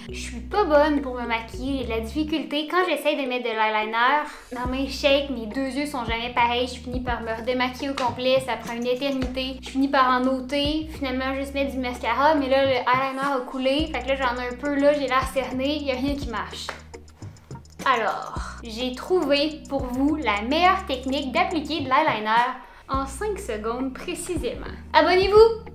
Je suis pas bonne pour me maquiller, j'ai de la difficulté. Quand j'essaie de mettre de l'eyeliner, dans mes shakes, mes deux yeux sont jamais pareils. Je finis par me redémaquiller au complet, ça prend une éternité. Je finis par en ôter, finalement juste mettre du mascara, mais là le eyeliner a coulé. Fait que là j'en ai un peu là, j'ai l'air cernée, y a rien qui marche. Alors, j'ai trouvé pour vous la meilleure technique d'appliquer de l'eyeliner en 5 secondes précisément. Abonnez-vous!